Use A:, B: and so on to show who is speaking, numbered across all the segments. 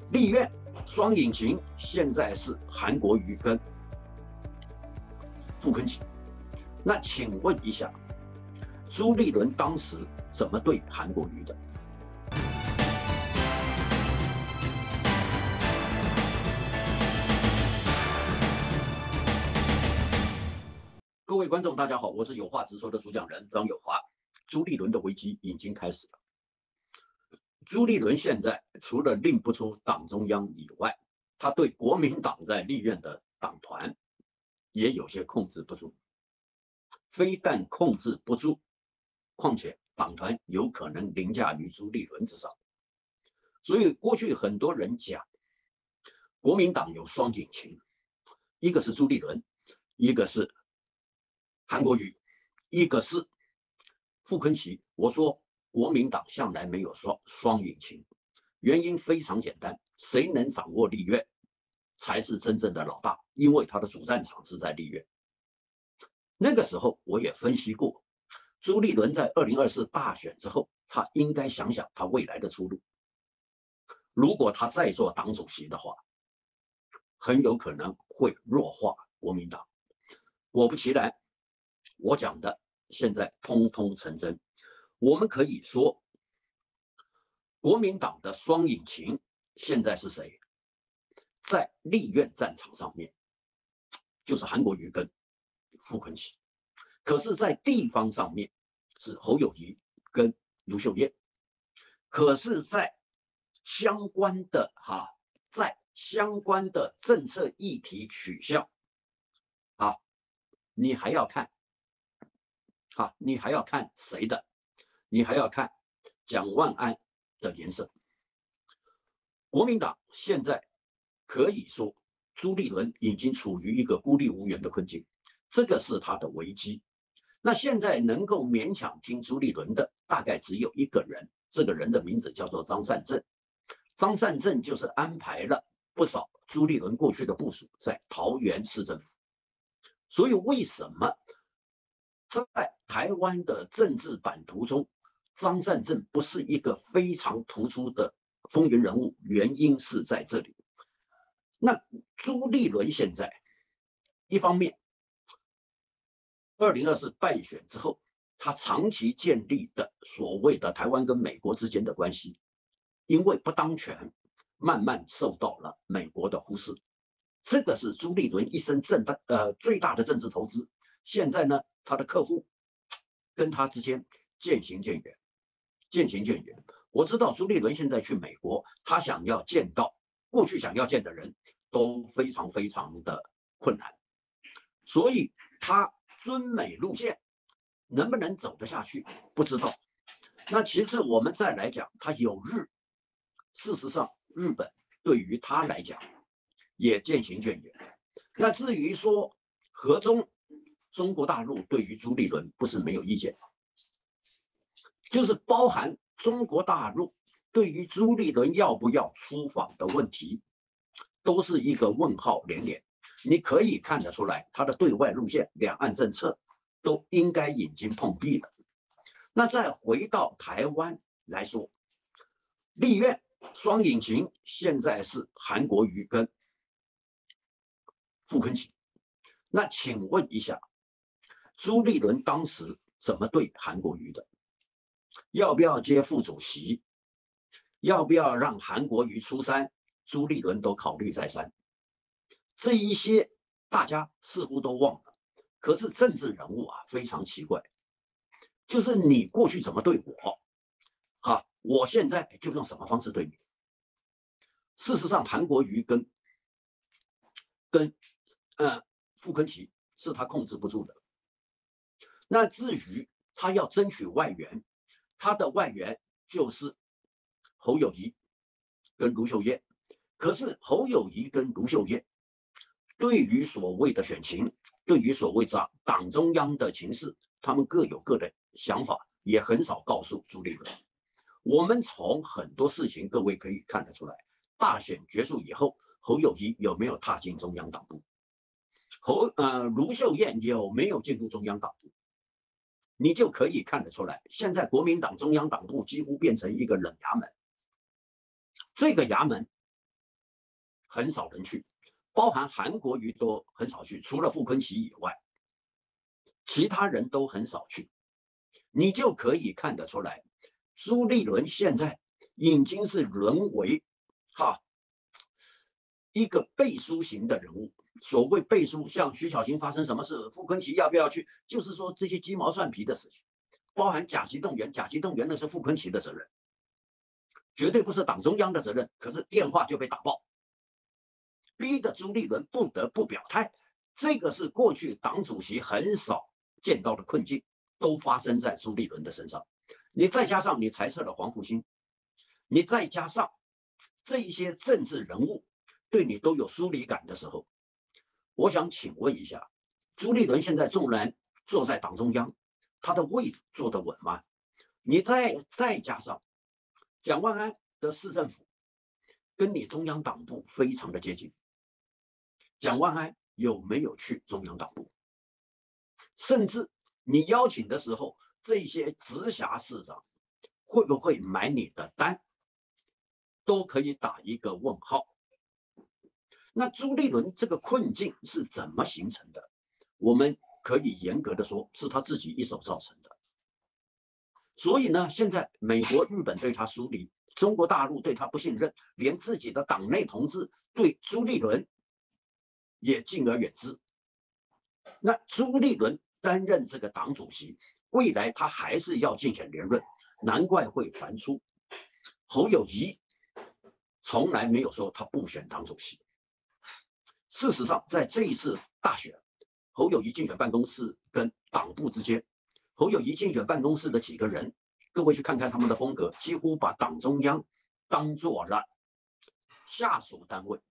A: 立院双引擎现在是韩国瑜跟傅昆萁。那请问一下，朱立伦当时怎么对韩国瑜的？各位观众，大家好，我是有话直说的主讲人张友华。朱立伦的危机已经开始了。朱立伦现在除了令不出党中央以外，他对国民党在立院的党团也有些控制不住。非但控制不住，况且党团有可能凌驾于朱立伦之上。所以过去很多人讲，国民党有双引擎，一个是朱立伦，一个是韩国瑜，一个是傅昆萁。我说国民党向来没有双引擎，原因非常简单，谁能掌握立院才是真正的老大，因为他的主战场是在立院。那个时候我也分析过，朱立伦在2024大选之后，他应该想想他未来的出路。如果他再做党主席的话，很有可能会弱化国民党。果不其然，我讲的现在通通成真。我们可以说，国民党的双引擎现在是谁？在立院战场上面，就是韩国瑜跟傅昆萁。可是，在地方上面是侯友宜跟卢秀燕。可是，在相关的政策议题取向你还要看谁的？你还要看蒋万安的颜色。国民党现在可以说，朱立伦已经处于一个孤立无援的困境，这个是他的危机。那现在能够勉强听朱立伦的，大概只有一个人，这个人的名字叫做张善政。张善政就是安排了不少朱立伦过去的部属在桃园市政府。所以为什么在台湾的政治版图中，张善政不是一个非常突出的风云人物？原因是在这里。那朱立伦现在一方面2024败选之后，他长期建立的所谓的台湾跟美国之间的关系，因为不当权，慢慢受到了美国的忽视。这个是朱立伦一生最大的政治投资。现在呢，他的客户跟他之间渐行渐远。我知道朱立伦现在去美国，他想要见到过去想要见的人都非常非常的困难，所以他尊美路线能不能走得下去不知道。那其次我们再来讲，他有日，事实上日本对于他来讲也渐行渐远。那至于说和中国大陆对于朱立伦不是没有意见，就是包含中国大陆对于朱立伦要不要出访的问题，都是一个问号连连。你可以看得出来，他的对外路线、两岸政策都应该已经碰壁了。那再回到台湾来说，立院双引擎现在是韩国瑜跟傅昆萁。那请问一下，朱立伦当时怎么对韩国瑜的？要不要接副主席？要不要让韩国瑜出山？朱立伦都考虑再三。这一些大家似乎都忘了。可是政治人物非常奇怪，就是你过去怎么对我，我现在就用什么方式对你。事实上，韩国瑜跟傅昆萁是他控制不住的。那至于他要争取外援，他的外援就是侯友宜跟卢秀燕。可是侯友宜跟卢秀燕对于所谓的选情，对于所谓党中央的情势，他们各有各的想法，也很少告诉朱立伦。我们从很多事情，各位可以看得出来，大选结束以后，侯友宜有没有踏进中央党部？卢秀燕有没有进入中央党部？你就可以看得出来，现在国民党中央党部几乎变成一个冷衙门。这个衙门很少人去，包含韩国瑜都很少去，除了傅昆萁以外，其他人都很少去。你就可以看得出来，朱立伦现在已经是沦为一个背书型的人物。所谓背书，像徐小琴发生什么事，傅昆萁要不要去，就是说这些鸡毛蒜皮的事情，包含甲级动员，甲级动员那是傅昆萁的责任，绝对不是党中央的责任。可是电话就被打爆，逼得朱立伦不得不表态。这个是过去党主席很少见到的困境，都发生在朱立伦的身上。你再加上你裁撤了黄复兴，你再加上这一些政治人物对你都有疏离感的时候，我想请问一下，朱立伦现在纵然坐在党中央，他的位置坐得稳吗？你再加上蒋万安的市政府跟你中央党部非常的接近，蒋万安有没有去中央党部？甚至你邀请的时候，这些直辖市长会不会买你的单，都可以打一个问号。那朱立伦这个困境是怎么形成的？我们可以严格的说，是他自己一手造成的。所以呢，现在美国、日本对他疏离，中国大陆对他不信任，连自己的党内同志对朱立伦也敬而远之。那朱立伦担任这个党主席，未来他还是要竞选连任，难怪会传出侯友宜从来没有说他不选党主席。事实上，在这一次大选，侯友宜竞选办公室跟党部之间，侯友宜竞选办公室的几个人，各位去看看他们的风格，几乎把党中央当作了下属单位。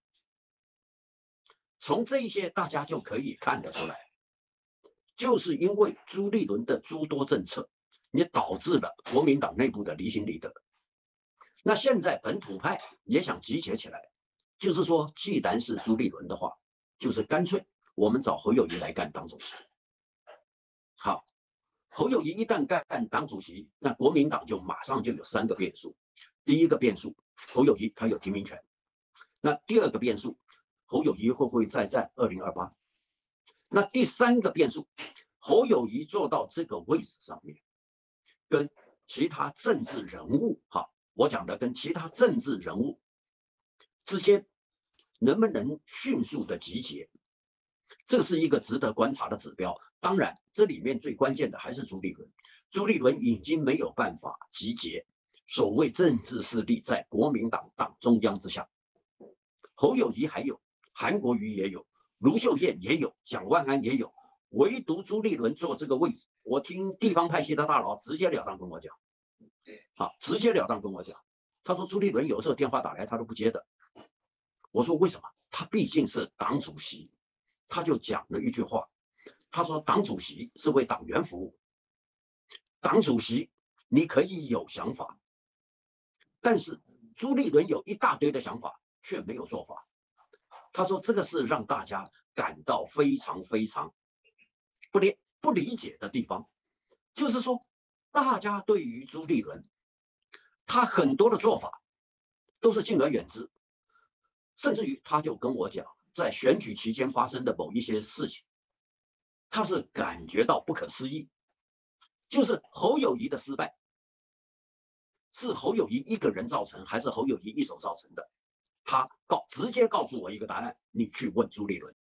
A: 从这一些大家就可以看得出来，就是因为朱立伦的诸多政策，也导致了国民党内部的离心离德。那现在本土派也想集结起来，就是说，既然是朱立伦的话，就是干脆我们找侯友宜来干党主席。好，侯友宜一旦干党主席，那国民党就马上就有3个变数。第一个变数，侯友宜他有提名权。那第2个变数，侯友宜会不会再战2028？那第3个变数，侯友宜坐到这个位置上面，跟其他政治人物，我讲的跟其他政治人物之间能不能迅速的集结，这是一个值得观察的指标。当然，这里面最关键的还是朱立伦。朱立伦已经没有办法集结所谓政治势力在国民党党中央之下。侯友宜还有，韩国瑜也有，卢秀燕也有，蒋万安也有，唯独朱立伦坐这个位置，我听地方派系的大佬直截了当跟我讲，直截了当跟我讲，他说朱立伦有时候电话打来他都不接的。我说为什么？他毕竟是党主席，他就讲了一句话，他说党主席是为党员服务，党主席你可以有想法，但是朱立伦有一大堆的想法却没有做法。他说这个是让大家感到非常非常不理解的地方，就是说大家对于朱立伦他很多的做法都是敬而远之，甚至于他就跟我讲，在选举期间发生的某一些事情，他是感觉到不可思议。就是侯友宜的失败，是侯友宜一个人造成，还是侯友宜一手造成的？他直接告诉我一个答案，你去问朱立伦。